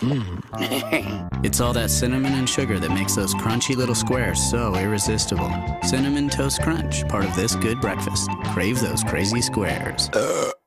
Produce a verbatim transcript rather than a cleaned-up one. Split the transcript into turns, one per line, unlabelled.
It's all that cinnamon and sugar that makes those crunchy little squares so irresistible. Cinnamon Toast Crunch, part of this good breakfast. Crave those crazy squares.